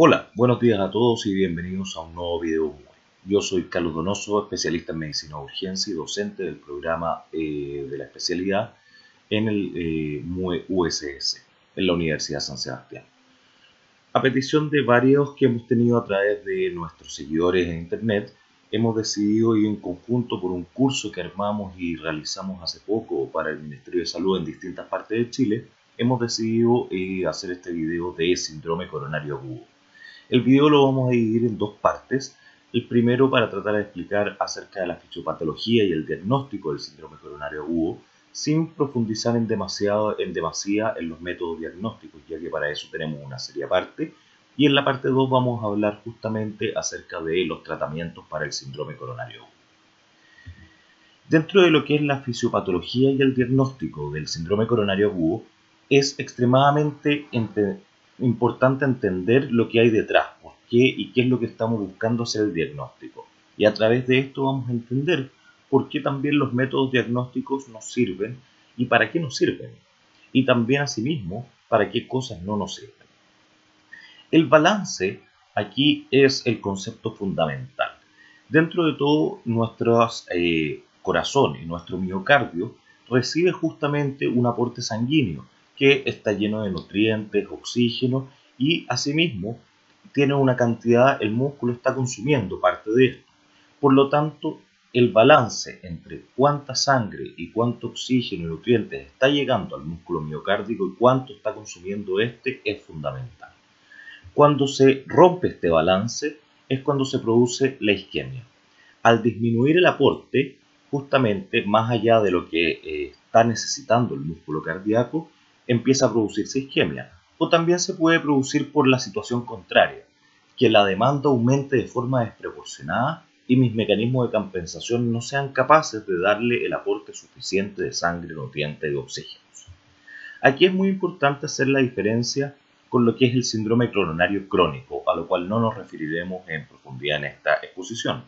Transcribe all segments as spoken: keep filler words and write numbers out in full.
Hola, buenos días a todos y bienvenidos a un nuevo video M U E. Yo soy Carlos Donoso, especialista en medicina de urgencia y docente del programa eh, de la especialidad en el eh, M U E U S S, en la Universidad San Sebastián. A petición de varios que hemos tenido a través de nuestros seguidores en internet, hemos decidido ir en conjunto por un curso que armamos y realizamos hace poco para el Ministerio de Salud en distintas partes de Chile. Hemos decidido eh, hacer este video de síndrome coronario agudo. El video lo vamos a dividir en dos partes. El primero para tratar de explicar acerca de la fisiopatología y el diagnóstico del síndrome coronario agudo, sin profundizar en, demasiado, en demasía en los métodos diagnósticos, ya que para eso tenemos una serie aparte. Y en la parte dos vamos a hablar justamente acerca de los tratamientos para el síndrome coronario agudo. Dentro de lo que es la fisiopatología y el diagnóstico del síndrome coronario agudo, es extremadamente importante entender lo que hay detrás, por qué y qué es lo que estamos buscando hacer el diagnóstico. Y a través de esto vamos a entender por qué también los métodos diagnósticos nos sirven y para qué nos sirven. Y también asimismo, para qué cosas no nos sirven. El balance aquí es el concepto fundamental. Dentro de todo, nuestro eh, corazón y nuestro miocardio recibe justamente un aporte sanguíneo que está lleno de nutrientes, oxígeno y asimismo tiene una cantidad, el músculo está consumiendo parte de esto. Por lo tanto, el balance entre cuánta sangre y cuánto oxígeno y nutrientes está llegando al músculo miocárdico y cuánto está consumiendo este es fundamental. Cuando se rompe este balance es cuando se produce la isquemia. Al disminuir el aporte, justamente más allá de lo que eh, está necesitando el músculo cardíaco, empieza a producirse isquemia. O también se puede producir por la situación contraria, que la demanda aumente de forma desproporcionada y mis mecanismos de compensación no sean capaces de darle el aporte suficiente de sangre, nutrientes y oxígenos. Aquí es muy importante hacer la diferencia con lo que es el síndrome coronario crónico, a lo cual no nos referiremos en profundidad en esta exposición.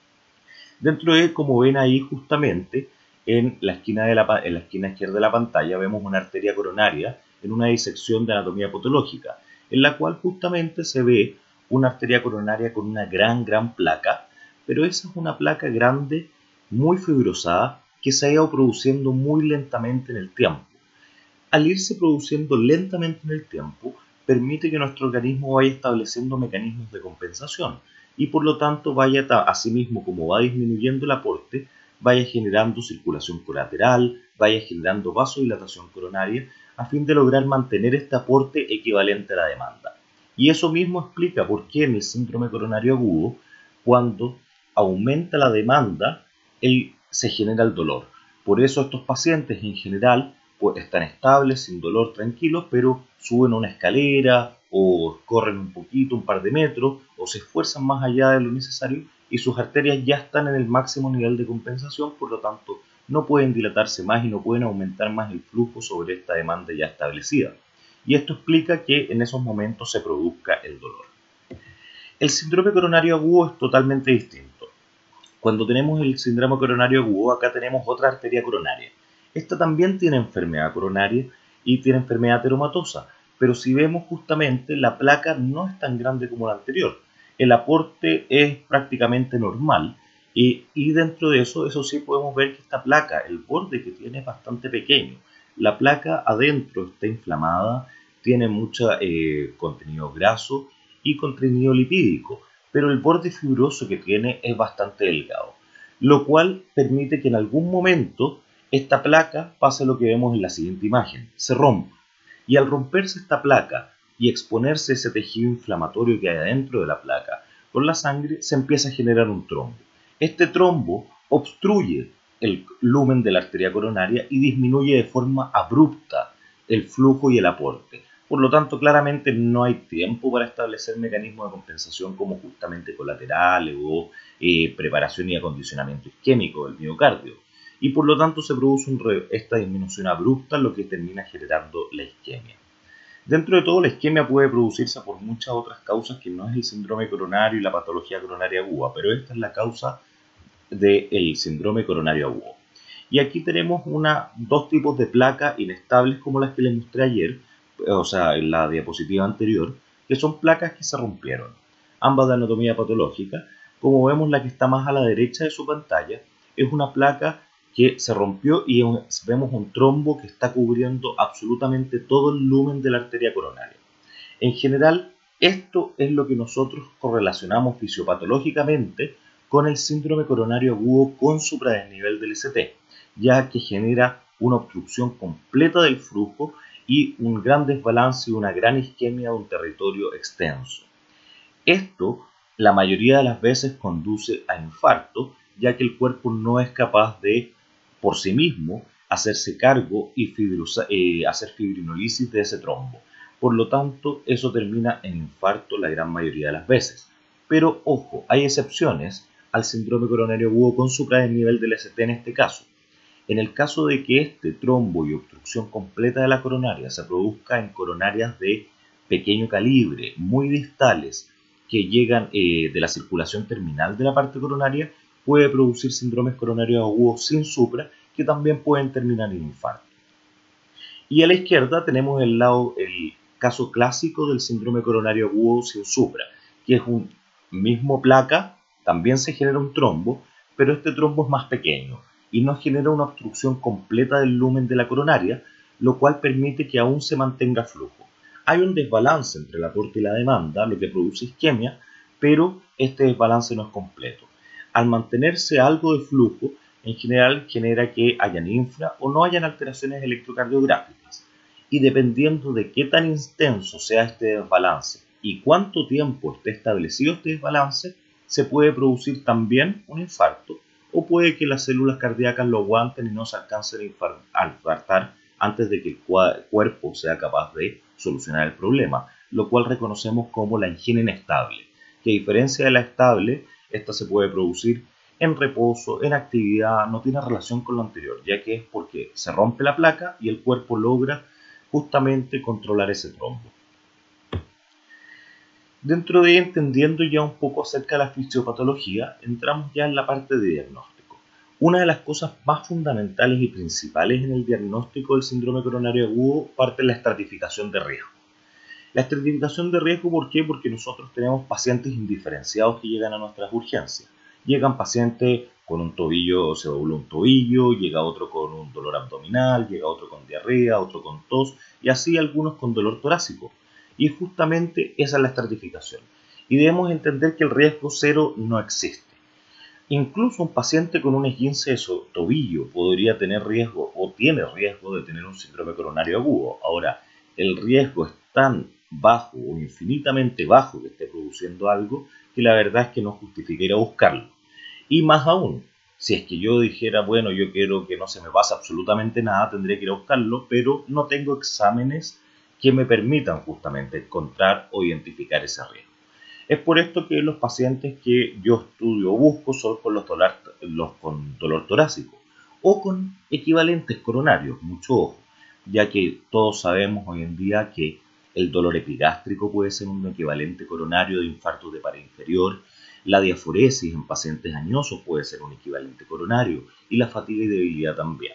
Dentro de, como ven ahí justamente, en la, esquina de la, en la esquina izquierda de la pantalla vemos una arteria coronaria en una disección de anatomía patológica, en la cual justamente se ve una arteria coronaria con una gran, gran placa, pero esa es una placa grande, muy fibrosada, que se ha ido produciendo muy lentamente en el tiempo. Al irse produciendo lentamente en el tiempo, permite que nuestro organismo vaya estableciendo mecanismos de compensación y por lo tanto vaya, asimismo como va disminuyendo el aporte, vaya generando circulación colateral, vaya generando vasodilatación coronaria, a fin de lograr mantener este aporte equivalente a la demanda. Y eso mismo explica por qué en el síndrome coronario agudo, cuando aumenta la demanda, el, se genera el dolor. Por eso estos pacientes en general pues, están estables, sin dolor, tranquilos, pero suben una escalera o corren un poquito, un par de metros, o se esfuerzan más allá de lo necesario y sus arterias ya están en el máximo nivel de compensación, por lo tanto no pueden dilatarse más y no pueden aumentar más el flujo sobre esta demanda ya establecida. Y esto explica que en esos momentos se produzca el dolor. El síndrome coronario agudo es totalmente distinto. Cuando tenemos el síndrome coronario agudo, acá tenemos otra arteria coronaria. Esta también tiene enfermedad coronaria y tiene enfermedad ateromatosa, pero si vemos justamente la placa no es tan grande como la anterior. El aporte es prácticamente normal y, y dentro de eso, eso sí podemos ver que esta placa, el borde que tiene es bastante pequeño. La placa adentro está inflamada, tiene mucho eh, contenido graso y contenido lipídico, pero el borde fibroso que tiene es bastante delgado, lo cual permite que en algún momento esta placa pase lo que vemos en la siguiente imagen, se rompa. Y al romperse esta placa y exponerse ese tejido inflamatorio que hay adentro de la placa con la sangre, se empieza a generar un trombo. Este trombo obstruye el lumen de la arteria coronaria y disminuye de forma abrupta el flujo y el aporte. Por lo tanto, claramente no hay tiempo para establecer mecanismos de compensación como justamente colaterales o eh, preparación y acondicionamiento isquémico del miocardio. Y por lo tanto se produce un re esta disminución abrupta, lo que termina generando la isquemia. Dentro de todo, la isquemia puede producirse por muchas otras causas que no es el síndrome coronario y la patología coronaria aguda, pero esta es la causa del síndrome coronario agudo. Y aquí tenemos una, dos tipos de placas inestables como las que les mostré ayer, o sea, en la diapositiva anterior, que son placas que se rompieron, ambas de anatomía patológica. Como vemos, la que está más a la derecha de su pantalla es una placa que se rompió y vemos un trombo que está cubriendo absolutamente todo el lumen de la arteria coronaria. En general, esto es lo que nosotros correlacionamos fisiopatológicamente con el síndrome coronario agudo con supradesnivel del S T, ya que genera una obstrucción completa del flujo y un gran desbalance y una gran isquemia de un territorio extenso. Esto, la mayoría de las veces, conduce a infarto, ya que el cuerpo no es capaz de, por sí mismo, hacerse cargo y fibrosa, eh, hacer fibrinolisis de ese trombo. Por lo tanto, eso termina en infarto la gran mayoría de las veces. Pero, ojo, hay excepciones al síndrome coronario agudo con supradesnivel del S T en este caso. En el caso de que este trombo y obstrucción completa de la coronaria se produzca en coronarias de pequeño calibre, muy distales, que llegan eh, de la circulación terminal de la parte coronaria, puede producir síndromes coronarios agudos sin supra, que también pueden terminar en infarto. Y a la izquierda tenemos el, lado, el caso clásico del síndrome coronario agudo sin supra, que es un mismo placa, también se genera un trombo, pero este trombo es más pequeño y no genera una obstrucción completa del lumen de la coronaria, lo cual permite que aún se mantenga flujo. Hay un desbalance entre el aporte y la demanda, lo que produce isquemia, pero este desbalance no es completo. Al mantenerse algo de flujo, en general genera que hayan infra o no hayan alteraciones electrocardiográficas. Y dependiendo de qué tan intenso sea este desbalance y cuánto tiempo esté establecido este desbalance, se puede producir también un infarto, o puede que las células cardíacas lo aguanten y no se alcancen a infartar antes de que el cuerpo sea capaz de solucionar el problema, lo cual reconocemos como la angina inestable, que a diferencia de la estable, esta se puede producir en reposo, en actividad, no tiene relación con lo anterior, ya que es porque se rompe la placa y el cuerpo logra justamente controlar ese trombo. Dentro de entendiendo ya un poco acerca de la fisiopatología, entramos ya en la parte de diagnóstico. Una de las cosas más fundamentales y principales en el diagnóstico del síndrome coronario agudo parte de la estratificación de riesgo. La estratificación de riesgo, ¿por qué? Porque nosotros tenemos pacientes indiferenciados que llegan a nuestras urgencias. Llegan pacientes con un tobillo, se dobla un tobillo, llega otro con un dolor abdominal, llega otro con diarrea, otro con tos, y así algunos con dolor torácico. Y justamente esa es la estratificación. Y debemos entender que el riesgo cero no existe. Incluso un paciente con un esguince de tobillo podría tener riesgo o tiene riesgo de tener un síndrome coronario agudo. Ahora, el riesgo es tan bajo o infinitamente bajo que esté produciendo algo que la verdad es que no justifica ir a buscarlo. Y más aún, si es que yo dijera, bueno, yo quiero que no se me pase absolutamente nada, tendría que ir a buscarlo, pero no tengo exámenes que me permitan justamente encontrar o identificar ese riesgo. Es por esto que los pacientes que yo estudio o busco son con los, dolor, los con dolor torácico o con equivalentes coronarios, mucho ojo, ya que todos sabemos hoy en día que el dolor epigástrico puede ser un equivalente coronario de infarto de pared inferior, la diaforesis en pacientes añosos puede ser un equivalente coronario y la fatiga y debilidad también.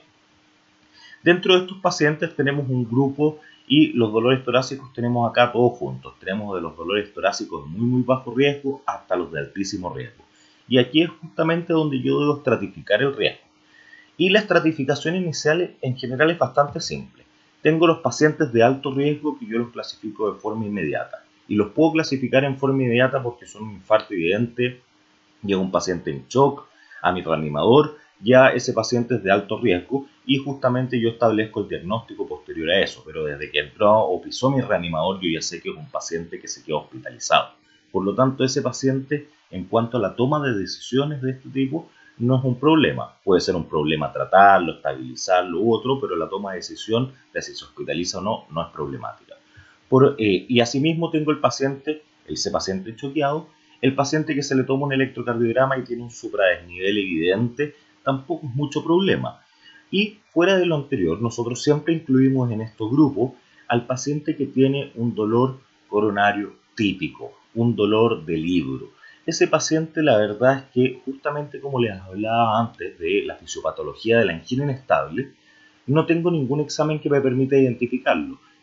Dentro de estos pacientes tenemos un grupo y los dolores torácicos tenemos acá todos juntos. Tenemos de los dolores torácicos de muy muy bajo riesgo hasta los de altísimo riesgo. Y aquí es justamente donde yo debo estratificar el riesgo. Y la estratificación inicial en general es bastante simple. Tengo los pacientes de alto riesgo que yo los clasifico de forma inmediata. Y los puedo clasificar en forma inmediata porque son un infarto evidente, llega un paciente en shock a mi reanimador, ya ese paciente es de alto riesgo y justamente yo establezco el diagnóstico posterior a eso, pero desde que entró o pisó mi reanimador yo ya sé que es un paciente que se queda hospitalizado. Por lo tanto, ese paciente, en cuanto a la toma de decisiones de este tipo, no es un problema. Puede ser un problema tratarlo, estabilizarlo u otro, pero la toma de decisión de si se hospitaliza o no, no es problemática. Por, eh, y asimismo tengo el paciente, ese paciente choqueado, el paciente que se le toma un electrocardiograma y tiene un supradesnivel evidente, tampoco es mucho problema. Y fuera de lo anterior, nosotros siempre incluimos en estos grupos al paciente que tiene un dolor coronario típico, un dolor de libro. Ese paciente, la verdad es que justamente como les hablaba antes de la fisiopatología de la angina inestable, no tengo ningún examen que me permita identificarlo.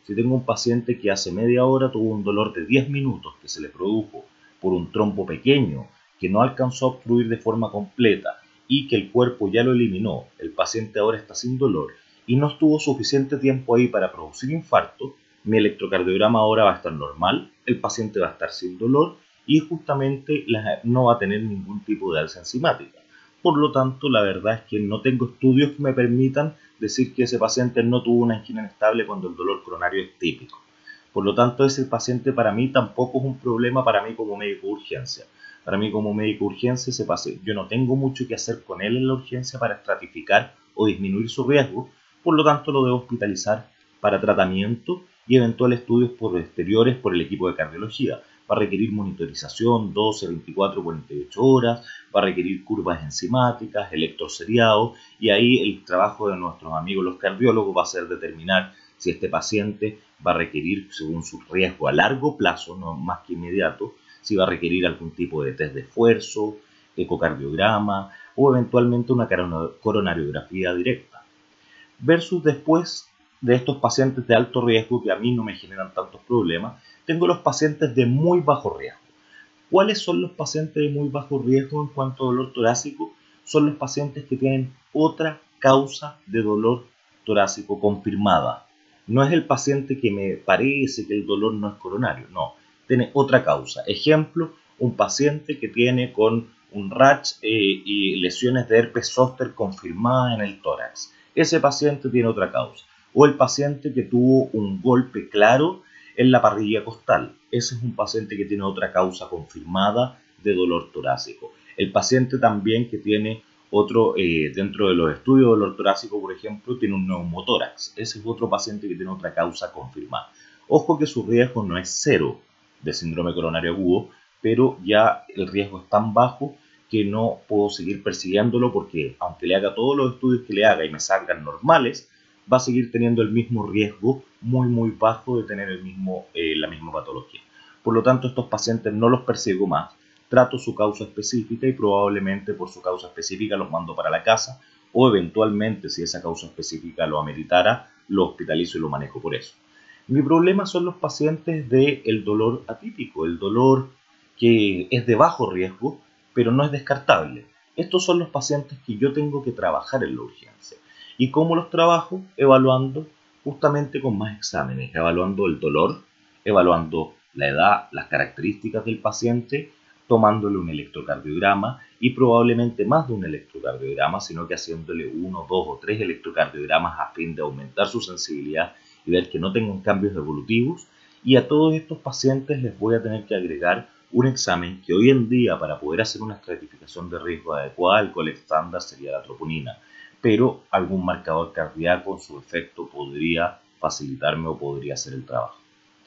Si tengo un paciente que hace media hora tuvo un dolor de diez minutos que se le produjo por un trombo pequeño que no alcanzó a obstruir de forma completa y que el cuerpo ya lo eliminó, el paciente ahora está sin dolor y no estuvo suficiente tiempo ahí para producir infarto, mi electrocardiograma ahora va a estar normal, el paciente va a estar sin dolor y justamente no va a tener ningún tipo de alza enzimática. Por lo tanto, la verdad es que no tengo estudios que me permitan decir que ese paciente no tuvo una angina inestable cuando el dolor coronario es típico. Por lo tanto, ese paciente para mí tampoco es un problema para mí como médico de urgencia. Para mí como médico de urgencia, ese paciente, yo no tengo mucho que hacer con él en la urgencia para estratificar o disminuir su riesgo, por lo tanto lo debo hospitalizar para tratamiento y eventuales estudios posteriores por el equipo de cardiología. Va a requerir monitorización doce, veinticuatro, cuarenta y ocho horas, va a requerir curvas enzimáticas, electroseriado y ahí el trabajo de nuestros amigos los cardiólogos va a ser determinar si este paciente va a requerir, según su riesgo a largo plazo, no más que inmediato, si va a requerir algún tipo de test de esfuerzo, ecocardiograma o eventualmente una coronariografía directa. Versus después de estos pacientes de alto riesgo que a mí no me generan tantos problemas, tengo los pacientes de muy bajo riesgo. ¿Cuáles son los pacientes de muy bajo riesgo en cuanto a dolor torácico? Son los pacientes que tienen otra causa de dolor torácico confirmada. No es el paciente que me parece que el dolor no es coronario, no, tiene otra causa. Ejemplo, un paciente que tiene con un R A Ch eh, y lesiones de herpes zóster confirmadas en el tórax. Ese paciente tiene otra causa. O el paciente que tuvo un golpe claro en la parrilla costal. Ese es un paciente que tiene otra causa confirmada de dolor torácico. El paciente también que tiene otro, eh, dentro de los estudios de dolor torácico, por ejemplo, tiene un neumotórax. Ese es otro paciente que tiene otra causa confirmada. Ojo que su riesgo no es cero de síndrome coronario agudo, pero ya el riesgo es tan bajo que no puedo seguir persiguiéndolo porque aunque le haga todos los estudios que le haga y me salgan normales, va a seguir teniendo el mismo riesgo muy muy bajo de tener el mismo, eh, la misma patología. Por lo tanto, estos pacientes no los persigo más, trato su causa específica y probablemente por su causa específica los mando para la casa o eventualmente, si esa causa específica lo ameritara, lo hospitalizo y lo manejo por eso. Mi problema son los pacientes del dolor atípico, el dolor que es de bajo riesgo, pero no es descartable. Estos son los pacientes que yo tengo que trabajar en la urgencia. ¿Y cómo los trabajo? Evaluando justamente con más exámenes, evaluando el dolor, evaluando la edad, las características del paciente, tomándole un electrocardiograma y probablemente más de un electrocardiograma, sino que haciéndole uno, dos o tres electrocardiogramas a fin de aumentar su sensibilidad y ver que no tengan cambios evolutivos. Y a todos estos pacientes les voy a tener que agregar un examen que hoy en día, para poder hacer una estratificación de riesgo adecuada, el gol estándar sería la troponina, pero algún marcador cardíaco en su efecto podría facilitarme o podría hacer el trabajo.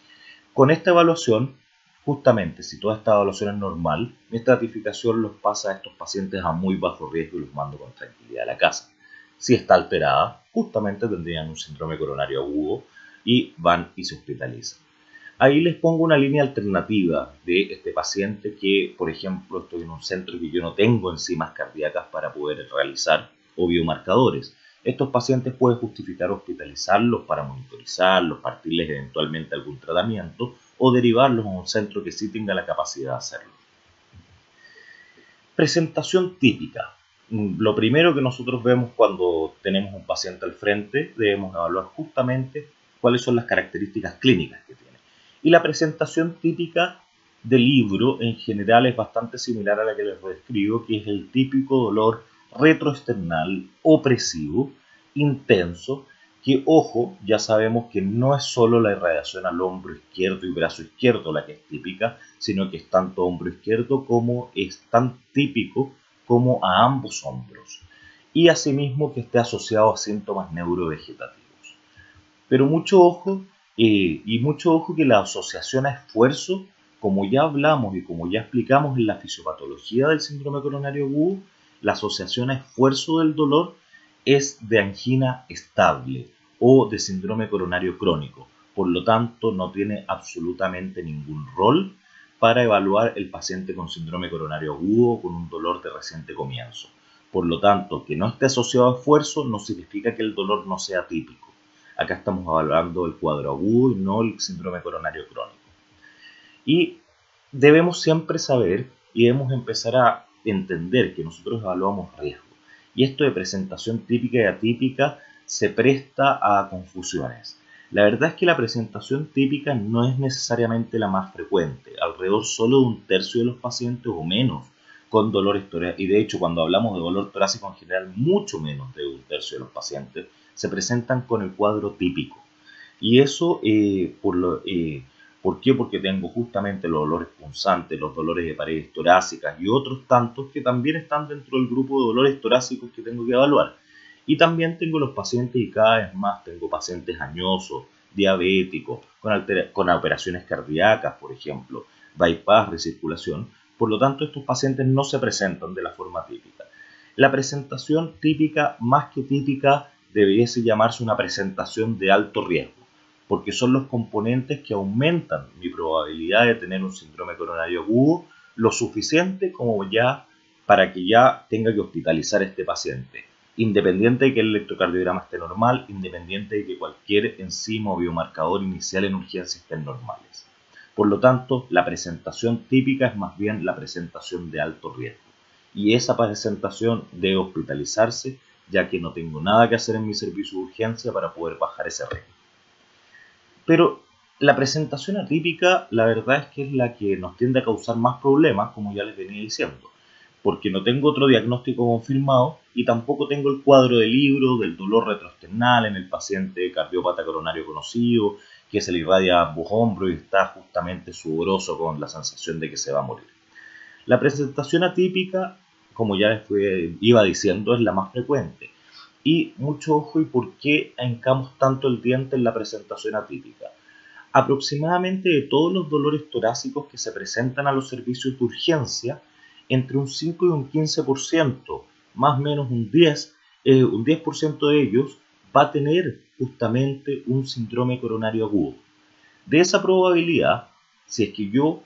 Con esta evaluación, justamente si toda esta evaluación es normal, mi estratificación los pasa a estos pacientes a muy bajo riesgo y los mando con tranquilidad a la casa. Si está alterada, justamente tendrían un síndrome coronario agudo y van y se hospitalizan. Ahí les pongo una línea alternativa de este paciente que, por ejemplo, estoy en un centro que yo no tengo enzimas cardíacas para poder realizar o biomarcadores. Estos pacientes pueden justificar hospitalizarlos para monitorizarlos, partirles eventualmente algún tratamiento o derivarlos a un centro que sí tenga la capacidad de hacerlo. Presentación típica. Lo primero que nosotros vemos cuando tenemos un paciente al frente, debemos evaluar justamente cuáles son las características clínicas que tiene. Y la presentación típica del libro en general es bastante similar a la que les describo, que es el típico dolor retroesternal, opresivo, intenso, que, ojo, ya sabemos que no es solo la irradiación al hombro izquierdo y brazo izquierdo la que es típica, sino que es tanto hombro izquierdo como es tan típico como a ambos hombros, y asimismo que esté asociado a síntomas neurovegetativos. Pero mucho ojo, eh, y mucho ojo que la asociación a esfuerzo, como ya hablamos y como ya explicamos en la fisiopatología del síndrome coronario agudo, la asociación a esfuerzo del dolor es de angina estable o de síndrome coronario crónico. Por lo tanto, no tiene absolutamente ningún rol para evaluar el paciente con síndrome coronario agudo o con un dolor de reciente comienzo. Por lo tanto, que no esté asociado a esfuerzo no significa que el dolor no sea típico. Acá estamos hablando del cuadro agudo y no el síndrome coronario crónico. Y debemos siempre saber y debemos empezar a entender que nosotros evaluamos riesgo. Y esto de presentación típica y atípica se presta a confusiones. La verdad es que la presentación típica no es necesariamente la más frecuente, alrededor solo de un tercio de los pacientes o menos con dolores torácicos, y de hecho cuando hablamos de dolor torácico en general mucho menos de un tercio de los pacientes se presentan con el cuadro típico. Y eso, eh, por, lo, eh, ¿por qué? Porque tengo justamente los dolores punzantes, los dolores de paredes torácicas y otros tantos que también están dentro del grupo de dolores torácicos que tengo que evaluar. Y también tengo los pacientes, y cada vez más tengo pacientes añosos, diabéticos, con, altera- con operaciones cardíacas, por ejemplo, bypass, recirculación. Por lo tanto, estos pacientes no se presentan de la forma típica. La presentación típica, más que típica, debiese llamarse una presentación de alto riesgo, porque son los componentes que aumentan mi probabilidad de tener un síndrome coronario agudo lo suficiente como ya para que ya tenga que hospitalizar a este paciente, independiente de que el electrocardiograma esté normal, independiente de que cualquier enzima o biomarcador inicial en urgencia estén normales. Por lo tanto, la presentación típica es más bien la presentación de alto riesgo. Y esa presentación debe hospitalizarse, ya que no tengo nada que hacer en mi servicio de urgencia para poder bajar ese riesgo. Pero la presentación atípica, la verdad es que es la que nos tiende a causar más problemas, como ya les venía diciendo, porque no tengo otro diagnóstico confirmado y tampoco tengo el cuadro de libro del dolor retroesternal en el paciente cardiópata coronario conocido, que se le irradia ambos hombros y está justamente sudoroso con la sensación de que se va a morir. La presentación atípica, como ya les fue, iba diciendo, es la más frecuente. Y mucho ojo, ¿y por qué hincamos tanto el diente en la presentación atípica? Aproximadamente de todos los dolores torácicos que se presentan a los servicios de urgencia, entre un cinco y un quince por ciento, más o menos un diez por ciento, eh, un diez por ciento de ellos va a tener justamente un síndrome coronario agudo. De esa probabilidad, si es que yo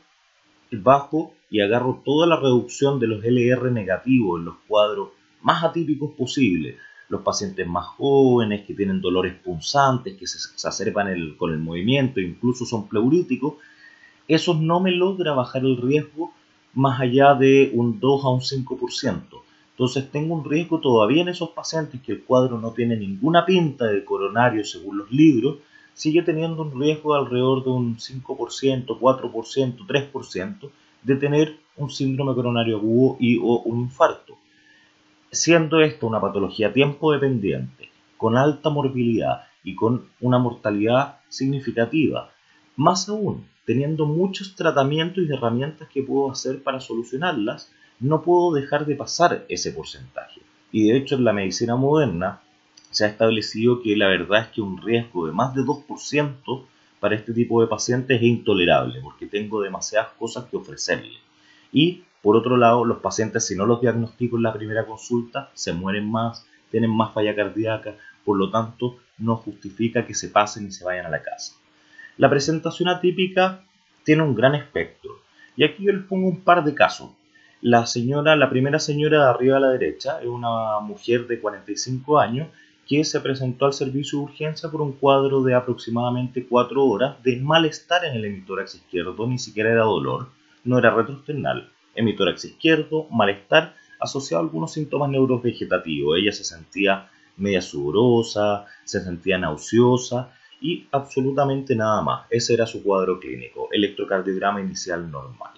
bajo y agarro toda la reducción de los L R negativos en los cuadros más atípicos posibles, los pacientes más jóvenes que tienen dolores punzantes, que se exacerban el, con el movimiento, incluso son pleuríticos, esos no me logra bajar el riesgo más allá de un dos a un cinco por ciento. Entonces tengo un riesgo todavía en esos pacientes que el cuadro no tiene ninguna pinta de coronario según los libros, sigue teniendo un riesgo de alrededor de un cinco por ciento, cuatro por ciento, tres por ciento de tener un síndrome coronario agudo y o un infarto. Siendo esto una patología tiempo dependiente, con alta morbilidad y con una mortalidad significativa, más aún, teniendo muchos tratamientos y herramientas que puedo hacer para solucionarlas, no puedo dejar de pasar ese porcentaje. Y de hecho en la medicina moderna se ha establecido que la verdad es que un riesgo de más de dos por ciento para este tipo de pacientes es intolerable, porque tengo demasiadas cosas que ofrecerle. Y por otro lado, los pacientes, si no los diagnostico en la primera consulta, se mueren más, tienen más falla cardíaca, por lo tanto no justifica que se pasen y se vayan a la casa. La presentación atípica tiene un gran espectro, y aquí yo les pongo un par de casos. La señora, la primera señora de arriba a la derecha es una mujer de cuarenta y cinco años que se presentó al servicio de urgencia por un cuadro de aproximadamente cuatro horas de malestar en el hemitórax izquierdo, ni siquiera era dolor, no era retroesternal, hemitórax izquierdo, malestar asociado a algunos síntomas neurovegetativos. Ella se sentía media sudorosa, se sentía nauseosa y absolutamente nada más. Ese era su cuadro clínico, electrocardiograma inicial normal.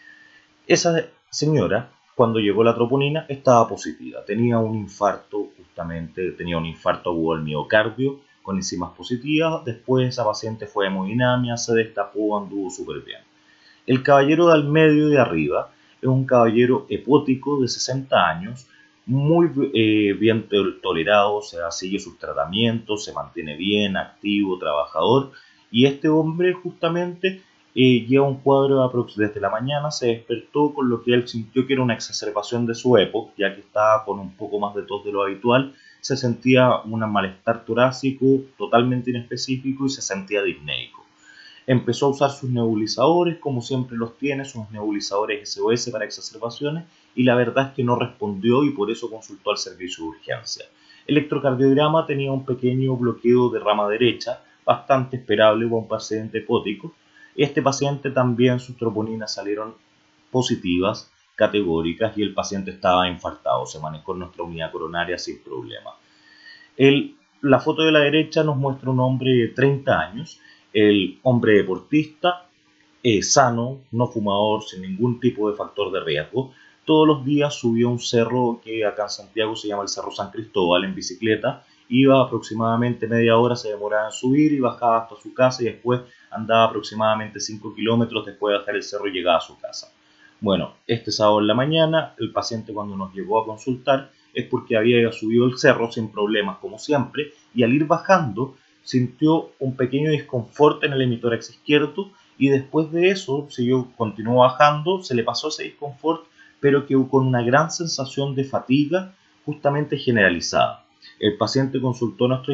Esa señora, cuando llegó la troponina, estaba positiva, tenía un infarto justamente, tenía un infarto agudo al miocardio con enzimas positivas. Después esa paciente fue a hemodinamia, se destapó, anduvo súper bien. El caballero de al medio y de arriba es un caballero hepótico de sesenta años, muy eh, bien tolerado, o sea, sigue sus tratamientos, se mantiene bien, activo, trabajador, y este hombre justamente eh, lleva un cuadro de desde la mañana, se despertó con lo que él sintió que era una exacerbación de su época, ya que estaba con un poco más de tos de lo habitual, se sentía un malestar torácico totalmente inespecífico y se sentía disneico. Empezó a usar sus nebulizadores, como siempre los tiene, sus nebulizadores S O S para exacerbaciones, y la verdad es que no respondió y por eso consultó al servicio de urgencia. El electrocardiograma tenía un pequeño bloqueo de rama derecha, bastante esperable para un paciente epótico. Este paciente también sus troponinas salieron positivas, categóricas, y el paciente estaba infartado, se manejó en nuestra unidad coronaria sin problema. El, la foto de la derecha nos muestra un hombre de treinta años, el hombre deportista, eh, sano, no fumador, sin ningún tipo de factor de riesgo. Todos los días subía un cerro que acá en Santiago se llama el Cerro San Cristóbal en bicicleta. Iba aproximadamente media hora, se demoraba en subir y bajaba hasta su casa, y después andaba aproximadamente cinco kilómetros, después de bajar el cerro y llegaba a su casa. Bueno, este sábado en la mañana, el paciente cuando nos llegó a consultar es porque había subido el cerro sin problemas como siempre, y al ir bajando sintió un pequeño desconfort en el hemitórax izquierdo, y después de eso siguió, continuó bajando, se le pasó ese desconfort, pero quedó con una gran sensación de fatiga justamente generalizada. El paciente consultó nuestro,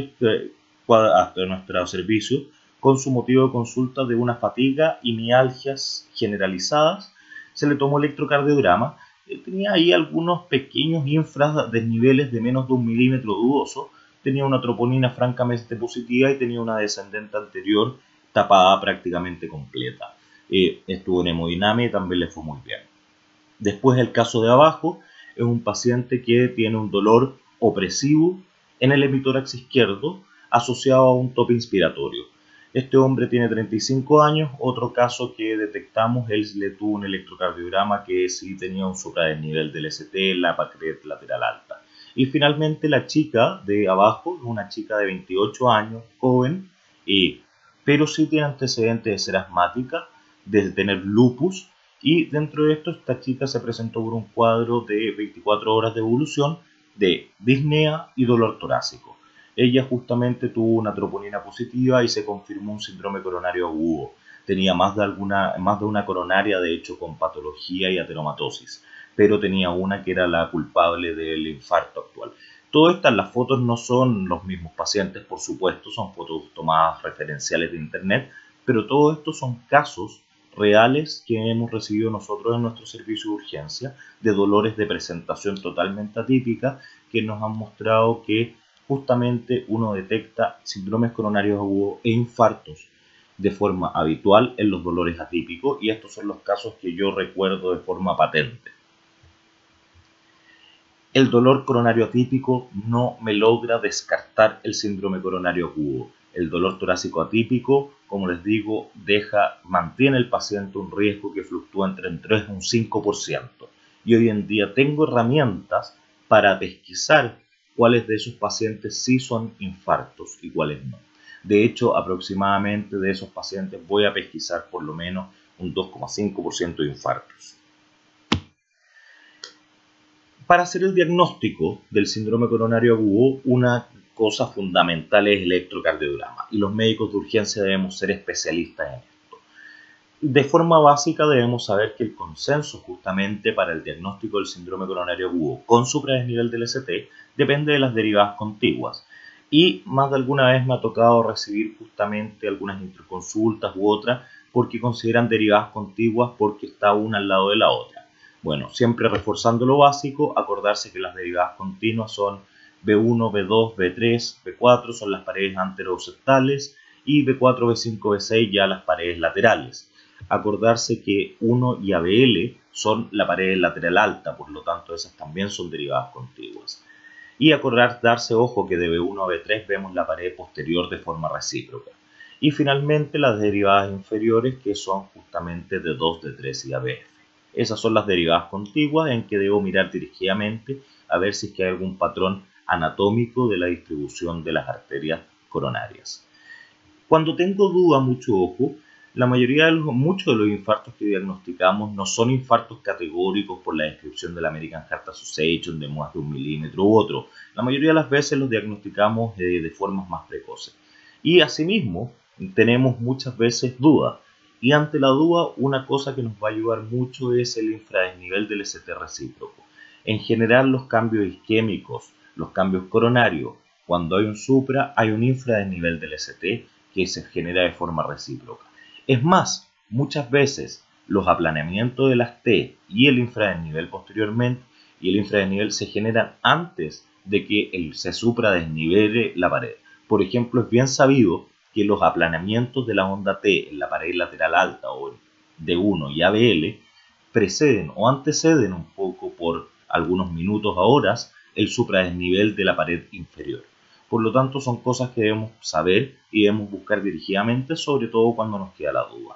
hasta nuestro servicio con su motivo de consulta de una fatiga y mialgias generalizadas. Se le tomó electrocardiograma, tenía ahí algunos pequeños infras de niveles de menos de un milímetro dudoso, tenía una troponina francamente positiva y tenía una descendente anterior tapada prácticamente completa. Eh, estuvo en hemodinamia y también le fue muy bien. Después el caso de abajo es un paciente que tiene un dolor opresivo en el hemitórax izquierdo asociado a un tope inspiratorio. Este hombre tiene treinta y cinco años. Otro caso que detectamos, él le tuvo un electrocardiograma que sí tenía un supradesnivel del S T en la pared lateral alta. Y finalmente la chica de abajo es una chica de veintiocho años, joven, y, pero sí tiene antecedentes de ser asmática, de tener lupus, y dentro de esto esta chica se presentó por un cuadro de veinticuatro horas de evolución de disnea y dolor torácico. Ella justamente tuvo una troponina positiva y se confirmó un síndrome coronario agudo. Tenía más de, alguna, más de una coronaria, de hecho, con patología y ateromatosis, pero tenía una que era la culpable del infarto actual. Todas estas, las fotos no son los mismos pacientes, por supuesto, son fotos tomadas referenciales de internet, pero todo esto son casos reales que hemos recibido nosotros en nuestro servicio de urgencia, de dolores de presentación totalmente atípica, que nos han mostrado que justamente uno detecta síndromes coronarios agudos e infartos de forma habitual en los dolores atípicos, y estos son los casos que yo recuerdo de forma patente. El dolor coronario atípico no me logra descartar el síndrome coronario agudo. El dolor torácico atípico, como les digo, deja, mantiene al paciente un riesgo que fluctúa entre un tres y un cinco por ciento. Y hoy en día tengo herramientas para pesquisar cuáles de esos pacientes sí son infartos y cuáles no. De hecho, aproximadamente de esos pacientes voy a pesquisar por lo menos un dos coma cinco por ciento de infartos. Para hacer el diagnóstico del síndrome coronario agudo, una cosa fundamental es el electrocardiograma, y los médicos de urgencia debemos ser especialistas en esto. De forma básica debemos saber que el consenso justamente para el diagnóstico del síndrome coronario agudo con supradesnivel del S T depende de las derivadas contiguas, y más de alguna vez me ha tocado recibir justamente algunas interconsultas u otras porque consideran derivadas contiguas porque está una al lado de la otra. Bueno, siempre reforzando lo básico, acordarse que las derivadas continuas son B uno, B dos, B tres, B cuatro, son las paredes anteroseptales, y B cuatro, B cinco, B seis ya las paredes laterales. Acordarse que uno y A B L son la pared lateral alta, por lo tanto esas también son derivadas contiguas. Y acordar, darse ojo que de B uno a B tres vemos la pared posterior de forma recíproca. Y finalmente las derivadas inferiores, que son justamente D dos, D tres y A B F. Esas son las derivadas contiguas en que debo mirar dirigidamente a ver si es que hay algún patrón anatómico de la distribución de las arterias coronarias. Cuando tengo duda, mucho ojo, la mayoría de los, muchos de los infartos que diagnosticamos no son infartos categóricos por la descripción de la American Heart Association de más de un milímetro u otro. La mayoría de las veces los diagnosticamos de, de formas más precoces. Y asimismo, tenemos muchas veces dudas. Y ante la duda, una cosa que nos va a ayudar mucho es el infradesnivel del S T recíproco. En general, los cambios isquémicos, los cambios coronarios, cuando hay un supra, hay un infradesnivel del S T que se genera de forma recíproca. Es más, muchas veces los aplaneamientos de las T y el infradesnivel posteriormente, y el infradesnivel se generan antes de que el, se supradesnivele la pared. Por ejemplo, es bien sabido que los aplanamientos de la onda T en la pared lateral alta o D uno y A B L preceden o anteceden un poco por algunos minutos a horas el supradesnivel de la pared inferior. Por lo tanto, son cosas que debemos saber y debemos buscar dirigidamente, sobre todo cuando nos queda la duda.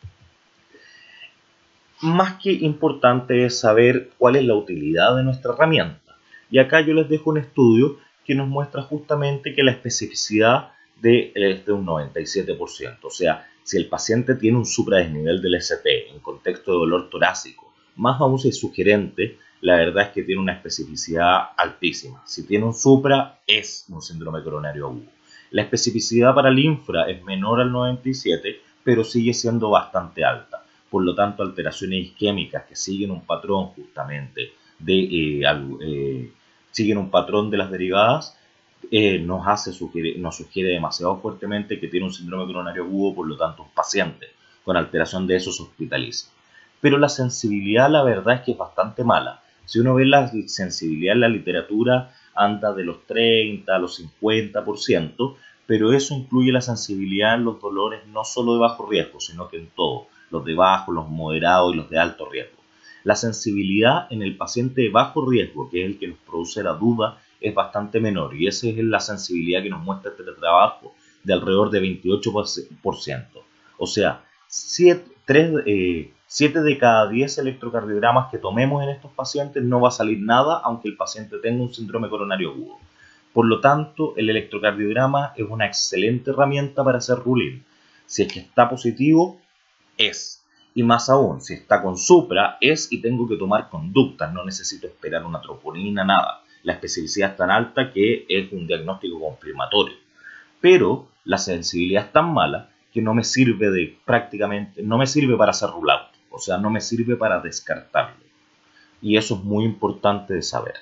Más que importante es saber cuál es la utilidad de nuestra herramienta. Y acá yo les dejo un estudio que nos muestra justamente que la especificidad de, es de un noventa y siete por ciento. O sea, si el paciente tiene un supradesnivel del S T en contexto de dolor torácico, más aún si es sugerente, la verdad es que tiene una especificidad altísima. Si tiene un supra, es un síndrome coronario agudo. La especificidad para el infra es menor al noventa y siete, pero sigue siendo bastante alta. Por lo tanto, alteraciones isquémicas que siguen un patrón justamente de, eh, eh, siguen un patrón de las derivadas, eh, nos, hace sugerir, nos sugiere demasiado fuertemente que tiene un síndrome coronario agudo, por lo tanto, un paciente con alteración de eso se hospitaliza. Pero la sensibilidad, la verdad es que es bastante mala. Si uno ve la sensibilidad en la literatura, anda de los treinta a los cincuenta por ciento, pero eso incluye la sensibilidad en los dolores no solo de bajo riesgo, sino que en todo, los de bajo, los moderados y los de alto riesgo. La sensibilidad en el paciente de bajo riesgo, que es el que nos produce la duda, es bastante menor, y esa es la sensibilidad que nos muestra este trabajo, de alrededor de veintiocho por ciento. O sea, siete de cada diez electrocardiogramas que tomemos en estos pacientes no va a salir nada, aunque el paciente tenga un síndrome coronario agudo. Por lo tanto, el electrocardiograma es una excelente herramienta para hacer ruling. Si es que está positivo, es. Y más aún, si está con supra, es y tengo que tomar conductas. No necesito esperar una troponina, nada. La especificidad es tan alta que es un diagnóstico confirmatorio. Pero la sensibilidad es tan mala que no me sirve de prácticamente, no me sirve para hacer rule out. O sea, no me sirve para descartarlo. Y eso es muy importante de saber.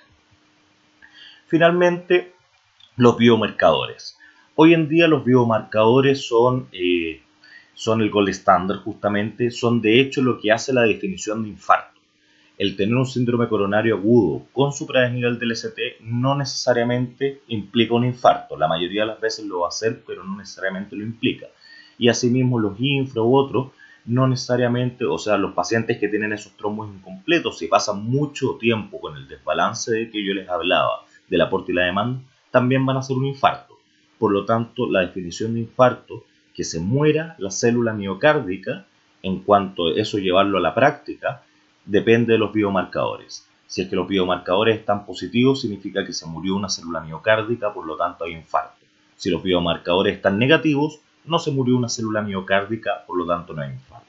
Finalmente, los biomarcadores. Hoy en día los biomarcadores son, eh, son el gold estándar justamente, son de hecho lo que hace la definición de infarto. El tener un síndrome coronario agudo con supradesnivel del S T no necesariamente implica un infarto. La mayoría de las veces lo va a hacer, pero no necesariamente lo implica. Y asimismo los infra u otros, no necesariamente, o sea, los pacientes que tienen esos trombos incompletos, si pasan mucho tiempo con el desbalance de que yo les hablaba, del aporte y la demanda, también van a hacer un infarto. Por lo tanto, la definición de infarto, que se muera la célula miocárdica, en cuanto a eso llevarlo a la práctica, depende de los biomarcadores. Si es que los biomarcadores están positivos, significa que se murió una célula miocárdica, por lo tanto hay infarto. Si los biomarcadores están negativos, no se murió una célula miocárdica, por lo tanto no hay infarto.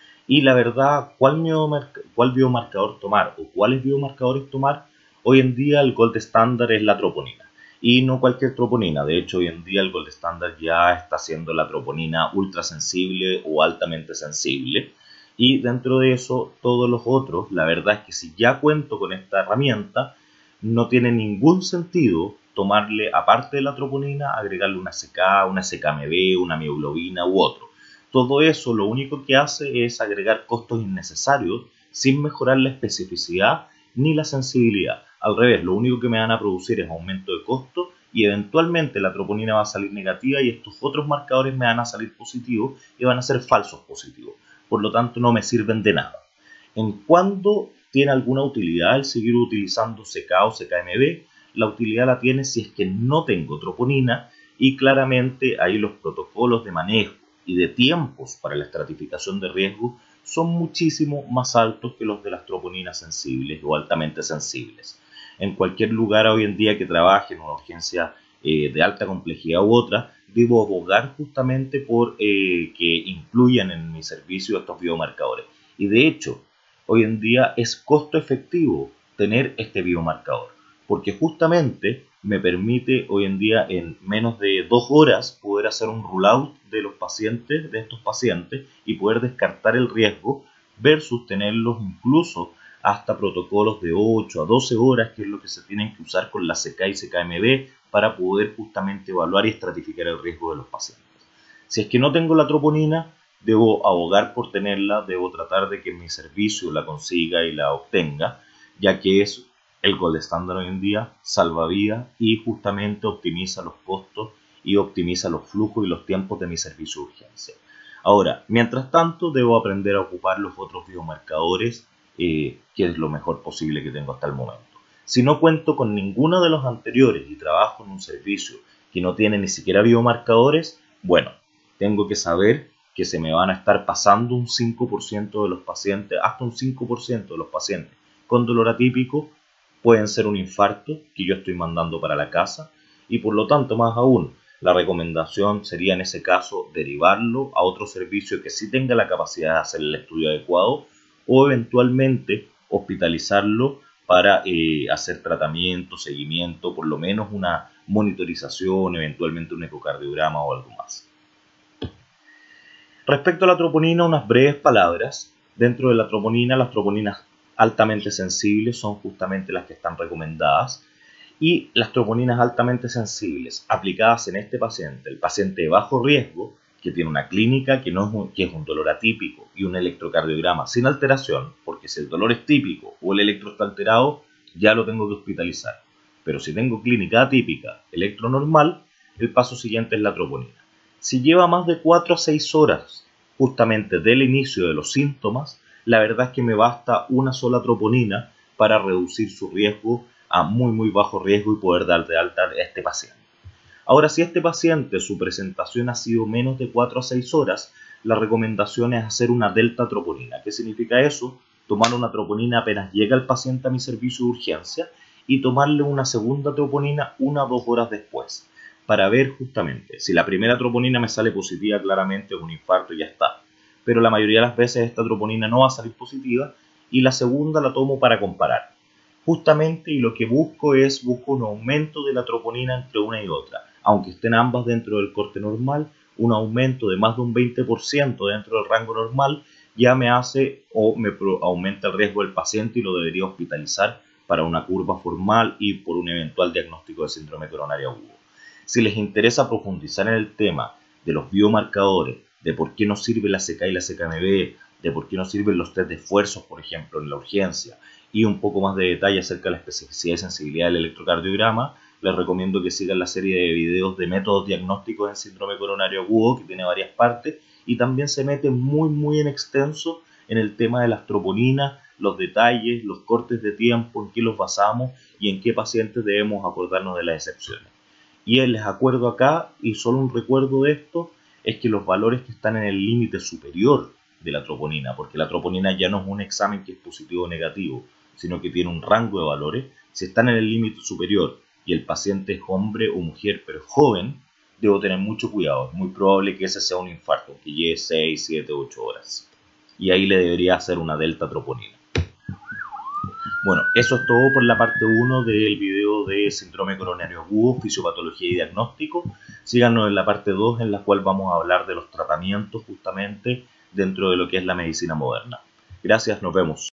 Y la verdad, ¿cuál, cuál biomarcador tomar o cuáles biomarcadores tomar? Hoy en día el gold estándar es la troponina. Y no cualquier troponina. De hecho, hoy en día el gold estándar ya está siendo la troponina ultrasensible o altamente sensible. Y dentro de eso, todos los otros, la verdad es que si ya cuento con esta herramienta, no tiene ningún sentido tomarle, aparte de la troponina, agregarle una S K, una S K M B, una mioglobina u otro. Todo eso lo único que hace es agregar costos innecesarios sin mejorar la especificidad ni la sensibilidad. Al revés, lo único que me van a producir es aumento de costo y eventualmente la troponina va a salir negativa y estos otros marcadores me van a salir positivos y van a ser falsos positivos. Por lo tanto, no me sirven de nada. ¿En cuándo tiene alguna utilidad el seguir utilizando S K o S K M B? La utilidad la tiene si es que no tengo troponina y claramente ahí los protocolos de manejo y de tiempos para la estratificación de riesgo son muchísimo más altos que los de las troponinas sensibles o altamente sensibles. En cualquier lugar hoy en día que trabaje en una urgencia eh, de alta complejidad u otra, debo abogar justamente por eh, que incluyan en mi servicio estos biomarcadores. Y de hecho, hoy en día es costo efectivo tener este biomarcador, porque justamente me permite hoy en día en menos de dos horas poder hacer un rule out de los pacientes, de estos pacientes, y poder descartar el riesgo versus tenerlos incluso hasta protocolos de ocho a doce horas, que es lo que se tienen que usar con la S K y S K M B para poder justamente evaluar y estratificar el riesgo de los pacientes. Si es que no tengo la troponina, debo abogar por tenerla, debo tratar de que mi servicio la consiga y la obtenga, ya que es el gold estándar hoy en día, salva vidas y justamente optimiza los costos y optimiza los flujos y los tiempos de mi servicio de urgencia. Ahora, mientras tanto, debo aprender a ocupar los otros biomarcadores, eh, que es lo mejor posible que tengo hasta el momento. Si no cuento con ninguno de los anteriores y trabajo en un servicio que no tiene ni siquiera biomarcadores, bueno, tengo que saber que se me van a estar pasando un cinco por ciento de los pacientes, hasta un cinco por ciento de los pacientes con dolor atípico pueden ser un infarto que yo estoy mandando para la casa, y por lo tanto, más aún, la recomendación sería en ese caso derivarlo a otro servicio que sí tenga la capacidad de hacer el estudio adecuado, o eventualmente hospitalizarlo para eh, hacer tratamiento, seguimiento, por lo menos una monitorización, eventualmente un ecocardiograma o algo más. Respecto a la troponina, unas breves palabras. Dentro de la troponina, las troponinas altamente sensibles son justamente las que están recomendadas, y las troponinas altamente sensibles aplicadas en este paciente, el paciente de bajo riesgo, que tiene una clínica que, no es, un, que es un dolor atípico y un electrocardiograma sin alteración, porque si el dolor es típico o el electro está alterado, ya lo tengo que hospitalizar. Pero si tengo clínica atípica, electro normal, el paso siguiente es la troponina. Si lleva más de cuatro a seis horas justamente del inicio de los síntomas, la verdad es que me basta una sola troponina para reducir su riesgo a muy muy bajo riesgo y poder dar de alta a este paciente. Ahora, si este paciente, su presentación ha sido menos de cuatro a seis horas, la recomendación es hacer una delta troponina. ¿Qué significa eso? Tomar una troponina apenas llega el paciente a mi servicio de urgencia y tomarle una segunda troponina una o dos horas después, para ver justamente, si la primera troponina me sale positiva, claramente es un infarto y ya está. Pero la mayoría de las veces esta troponina no va a salir positiva, y la segunda la tomo para comparar. Justamente, y lo que busco es, busco un aumento de la troponina entre una y otra. Aunque estén ambas dentro del corte normal, un aumento de más de un veinte por ciento dentro del rango normal ya me hace o me aumenta el riesgo del paciente y lo debería hospitalizar para una curva formal y por un eventual diagnóstico de síndrome coronario agudo. Si les interesa profundizar en el tema de los biomarcadores, de por qué no sirve la C K y la C K M B, de por qué no sirven los test de esfuerzos, por ejemplo, en la urgencia, y un poco más de detalle acerca de la especificidad y sensibilidad del electrocardiograma, les recomiendo que sigan la serie de videos de métodos diagnósticos en síndrome coronario agudo, que tiene varias partes, y también se mete muy muy en extenso en el tema de las troponinas, los detalles, los cortes de tiempo, en qué los basamos y en qué pacientes debemos acordarnos de las excepciones. Y les acuerdo acá, y solo un recuerdo de esto, es que los valores que están en el límite superior de la troponina, porque la troponina ya no es un examen que es positivo o negativo, sino que tiene un rango de valores, si están en el límite superior y el paciente es hombre o mujer pero joven, debo tener mucho cuidado. Es muy probable que ese sea un infarto, que lleve seis, siete, ocho horas. Y ahí le debería hacer una delta troponina. Bueno, eso es todo por la parte uno del video de síndrome coronario agudo, fisiopatología y diagnóstico. Síganos en la parte dos, en la cual vamos a hablar de los tratamientos justamente dentro de lo que es la medicina moderna. Gracias, nos vemos.